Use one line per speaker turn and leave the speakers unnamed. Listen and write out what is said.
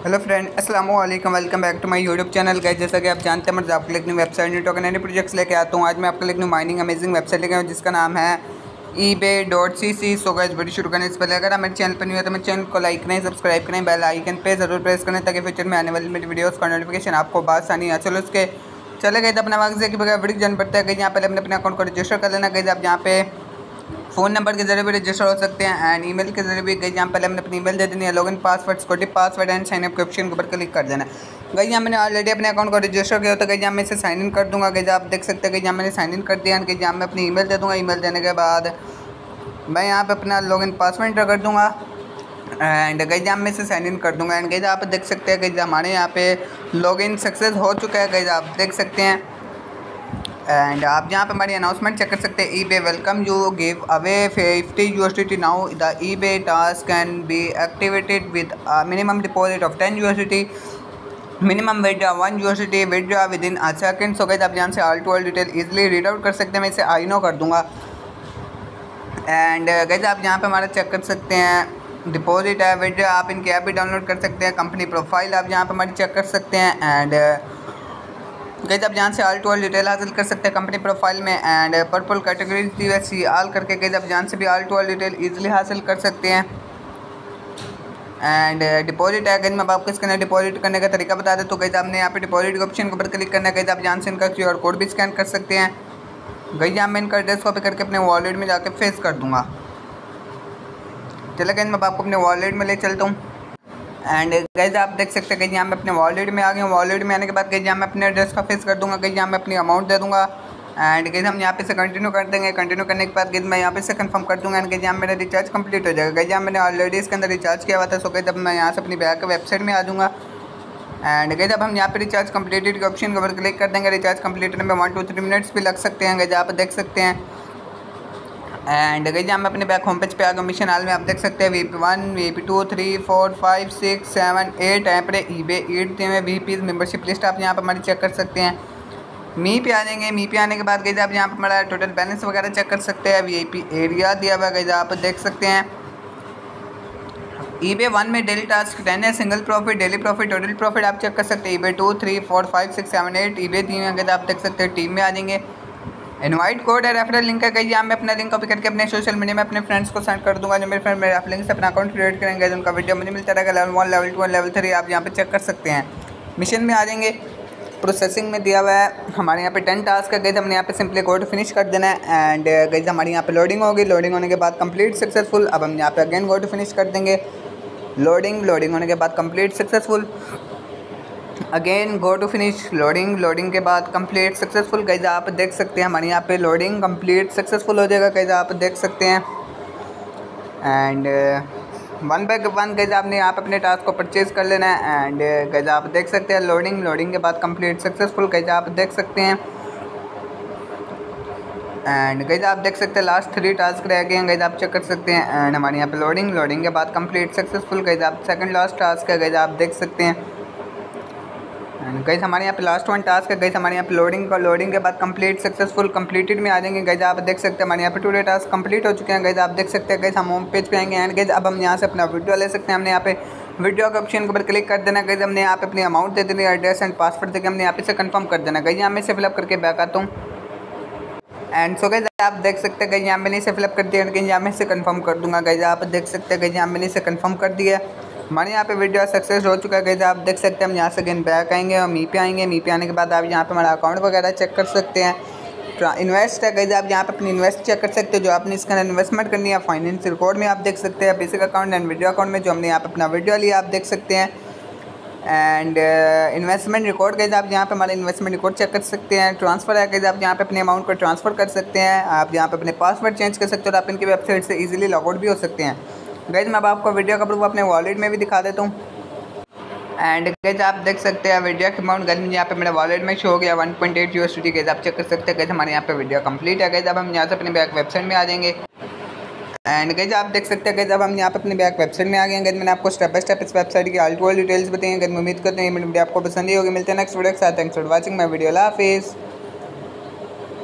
Hello friend, अस्सलाम वालेकुम। Welcome back to my YouTube channel. Guys, जैसा कि आप जानते हैं मैं आपके लिए एक न्यू वेबसाइट न्यू टोकन यानी प्रोजेक्ट्स लेके आता हूँ। आज मैं आपके लिए एक न्यू माइनिंग अमेजिंग वेबसाइट लेके आया हूँ जिसका नाम है ebay.cc। सो गाइस, वीडियो शुरू करने से पहले अगर आप मेरे चैनल पर न्यू है तो मेरे चैनल को लाइक करें, सब्सक्राइब करें, बेल आइकन पे ज़रूर प्रेस करें ताकि फ्यूचर में आने वाली मेरी वीडियोज़ का नोटिफिकेशन आपको बासानी आ। चलो उसके चले गए तो अपना वक्त से कि बगैर वीडियो जान पड़ता है। गई यहाँ पहले अपने अकाउंट को रजिस्टर कर लेना। गई आप यहाँ पे फ़ोन नंबर के जरिए भी रजिस्टर हो सकते हैं एंड ईमेल के जरिए भी। गई यहाँ पहले हमने अपनी ईमेल दे देनी है, login password, security password and sign up के ऑप्शन के ऊपर क्लिक कर देना है। गई यहाँ मैंने ऑलरेडी अपने अकाउंट को रजिस्टर किया तो गई यहाँ मैं इसे साइन इन कर दूँगा। गई आप देख सकते हैं कि यहाँ मैंने साइन इन कर दिया। गई यहाँ मैं अपनी ईमेल दे दूँगा। ईमेल देने के बाद मैं यहाँ पर अपना लॉगिन पासवर्ड एंटर कर दूँगा एंड गई यहाँ मैं इसे साइन इन कर दूँगा। एंड गई आप देख सकते हैं कि हमारे यहाँ पे लॉगिन सक्सेस हो चुका है। गई आप देख सकते हैं एंड आप यहाँ पे हमारी अनाउंसमेंट चेक कर सकते हैं। eBay welcome you give away 50 USDT now the eBay task can be activated with minimum deposit of 10 USDT, minimum withdraw 1 USDT, withdraw within a second. So guys, आप यहाँ से all to all detail easily read out कर सकते हैं। मैं इसे I know कर दूँगा एंड गाइस आप यहाँ पे हमारा चेक कर सकते हैं। डिपॉजिट है, विड्रॉ, आप इनकी ऐप भी डाउनलोड कर सकते हैं। कंपनी प्रोफाइल आप यहाँ पे हमारी चेक कर सकते हैं एंड गाइस आप यहाँ से ऑल टू ऑल डिटेल हासिल कर सकते हैं कंपनी प्रोफाइल में एंड पर्पल कैटेगरीज दी वैसी ऑल करके गाइस आप यहाँ से भी all to all detail easily हासिल कर सकते हैं। एंड डिपॉजिट है, गाइस मैं आपको इसके अंदर डिपॉजिट करने का तरीका बता दें तो गाइस आपने यहाँ पे डिपॉजिट के ऑप्शन के ऊपर क्लिक करना है। गाइस आप यहाँ से इनका QR कोड भी स्कैन कर सकते हैं। गाइस यहाँ मैं इनका एड्रेस कॉपी करके अपने वॉलेट में जाके फेस कर दूँगा। चलो गाइस मैं आपको अपने वॉलेट में ले चलता हूँ एंड गाइस आप देख सकते हैं कि यहाँ मैं अपने वॉलेट में आ गया हूँ। वॉलेट में आने के बाद गाइस यहाँ मैं अपने एड्रेस का फेस कर दूँगा। गाइस यहाँ मैं अपनी अमाउंट दे दूँगा एंड गाइस हम यहाँ पे से कंटिन्यू कर देंगे। कंटिन्यू करने के बाद गाइस मैं यहाँ पे से कंफर्म कर दूँगा एंड गाइस यहाँ मेरा रिचार्ज कंप्लीट हो जाएगा। गाइस यहाँ मैंने ऑलरेडी इसके अंदर रिचार्ज किया हुआ था। सो गाइस अब मैं यहाँ से अपनी बैक वेबसाइट में आ जाऊँगा एंड गाइस अब हम यहाँ पे रिचार्ज कंप्लीटेड के ऑप्शन के ऊपर क्लिक कर देंगे। रिचार्ज कंप्लीट होने में 1 to 3 मिनट्स भी लग सकते हैं। गाइस आप देख सकते हैं एंड गाइस यहाँ मैं अपने बैक होम पेज पे आ गया। मिशन हाल में आप देख सकते हैं VP1 VP2 3 4 5 6 7 8 यहाँ पर eBay 8 में VPs मेंबरशिप लिस्ट आप यहाँ पर हमारी चेक कर सकते हैं। मी पे आ जाएंगे। मी पे आने के बाद गाइस आप यहाँ पर हमारा टोटल बैलेंस वगैरह चेक कर सकते हैं। VIP एरिया दिया हुआ है गाइस आप देख सकते हैं। eBay 1 में डेली टास्क 10 है, single profit, daily profit, total profit आप चेक कर सकते हैं। eBay 2 3 4 5 6 7 8 eBay 3 में गाइस आप देख सकते हैं। टीम में आ जाएंगे। इनवाइट कोड है, रेफरल लिंक है। गई यहाँ मैं अपना लिंक कॉपी करके अपने सोशल मीडिया में अपने फ्रेंड्स को सेंड कर दूंगा। जो मेरे फ्रेंड मेरे लिंक से अपना अकाउंट क्रिएट करेंगे उनका वीडियो मुझे मिलता रहेगा। लेवल 1 लेवल 2 और लेवल 3 आप यहाँ पे चेक कर सकते हैं। मिशन में आ जाएंगे। प्रोसेसिंग में दिया हुआ है हमारे यहाँ पे 10 टास्क है। गई हमने यहाँ पे सिंपली गो टू फिनिश कर देना है एंड गई हमारी यहाँ पे लोडिंग होगी। लोडिंग होने के बाद कंप्लीट सक्सेसफुल। अब हम यहाँ पे अगेन गो टू फिनिश कर देंगे। लोडिंग होने के बाद complete successful. Again go to finish. Loading के बाद कंप्लीट सक्सेसफुल। गाइस आप देख सकते हैं हमारे यहाँ पे लोडिंग कंप्लीट सक्सेसफुल हो जाएगा। गाइस आप देख सकते हैं एंड 1 by 1 गाइस आपने यहाँ पे अपने टास्क को परचेज कर लेना है एंड गाइस आप देख सकते हैं लोडिंग के बाद कंप्लीट सक्सेसफुल। गाइस आप देख सकते हैं एंड गाइस आप देख सकते हैं लास्ट 3 टास्क रह गए हैं। गाइस आप चेक कर सकते हैं एंड हमारे यहाँ पे लोडिंग के बाद कंप्लीट सक्सेसफुल। गाइस आप सेकंड लास्ट टास्क है। गाइस आप देख सकते हैं एंड गाइस हमारे यहाँ पे लास्ट 1 टास्क है। गाइस हमारे यहाँ पे लोडिंग के बाद कंप्लीट सक्सेसफुल कंप्लीटेड में आ जाएंगे। गाइस आप देख सकते हैं हमारे यहाँ पे टुडे टास्क कंप्लीट हो चुके हैं। गाइस आप देख सकते हैं गाइस हम होम पेज पे आएंगे एंड गाइस अब हम यहाँ से अपना वीडियो ले सकते हैं। हमने यहाँ पे वीडियो के ऑप्शन के ऊपर क्लिक कर देना। गाइस हमने यहाँ पे अपनी अमाउंट दे देनी, एड्रेस एंड पासवर्ड देकर हमने यहाँ पे से कंफर्म कर देना। गाइस यहाँ मैं इसे फिलअप करके बैक आता हूँ एंड सो गाइस आप देख सकते हैं गाइस यहाँ मैंने इसे फिलअप कर दिया। गाइस यहाँ मैं इसे कंफर्म कर दूँगा। गाइस आप देख सकते हैं गाइस यहाँ मैंने इसे कंफर्म कर दिया। हमारे यहाँ पे वीडियो सक्सेस हो चुका है। गाइस आप देख सकते हैं हम यहाँ से अगेन बैक आएंगे और मी पे आएंगे। मी पे आने के बाद आप यहाँ पे हमारा अकाउंट वगैरह चेक कर सकते हैं। इन्वेस्ट है गाइस आप यहाँ पे अपनी इन्वेस्ट चेक कर सकते हैं जो आपने इसके अंदर इन्वेस्टमेंट करनी है। फाइनेंस रिकॉर्ड में आप देख सकते हैं। Basic account and video account में जो हमने यहाँ पे अपना वीडियो लिया आप देख सकते हैं एंड इन्वेस्टमेंट रिकॉर्ड गाइस आप यहाँ पे हमारा इन्वेस्टमेंट रिकॉर्ड चेक कर सकते हैं। ट्रांसफ़र है गाइस आप यहाँ पे अपने अमाउंट को ट्रांसफ़र कर सकते हैं। आप यहाँ पे अपने पासवर्ड चेंज कर सकते हो और आप इनकी वेबसाइट से ईजिली लॉग आउट भी हो सकते हैं। गाइस मैं अब आपको वीडियो का प्रूफ अपने वॉलेट में भी दिखा देता हूँ एंड गाइस आप देख सकते हैं वीडियो का अमाउंट गाइस मुझे यहाँ पे मेरे वॉलेट में शो हो गया 1.8 USDT। गाइस आप चेक कर सकते हैं। गाइस हमारे यहाँ पे वीडियो कंप्लीट है। गाइस अब हम यहाँ से अपने बैक वेबसाइट में आ जाएंगे एंड गाइस आप देख सकते हैं। गाइस अब हम यहाँ पे अपने बैक वेबसाइट में आ गए हैं। गाइस मैंने आपको स्टेप बाय स्टेप इस वेबसाइट की ऑल टू ऑल डिटेल्स बताई हैं। गाइस उम्मीद करते हैं ये वीडियो आपको पसंद ही होगी। मिलते हैं नेक्स्ट वीडियो के साथ। Thanks for watching my video. अल्लाह हाफिज़।